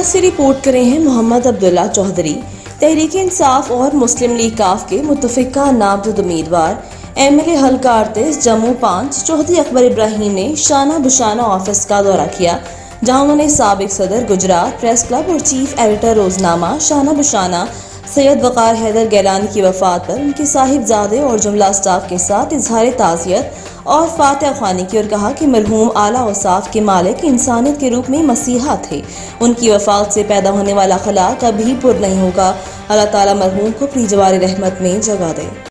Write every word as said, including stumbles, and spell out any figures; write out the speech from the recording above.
Riyadh से report करे हैं मोहम्मद अब्दुल्ला चौधरी। तहरीक इंसाफ और मुस्लिम लीग काफ के मुतफिका नामजद उम्मीदवार एम एल ए हल्का अड़तीस जम्मू पाँच चौधरी अकबर इब्राहिम ने शाना बशाना ऑफिस का दौरा किया, जहां उन्होंने साबिक सदर गुजरात प्रेस क्लब और चीफ एडिटर रोजनामा शाना बशाना सैयद वकार हैदर गैलानी की वफात पर उनके साहिबजादे और जुमला स्टाफ के साथ इजहार ताज़ियत और फातिहा ख्वानी की और कहा कि मरहूम आला औसाफ के मालिक इंसानियत के रूप में मसीहा थे। उनकी वफात से पैदा होने वाला खला कभी पुर नहीं होगा। अल्लाह ताला मरहूम को अपनी जवार रहमत में जगह दे।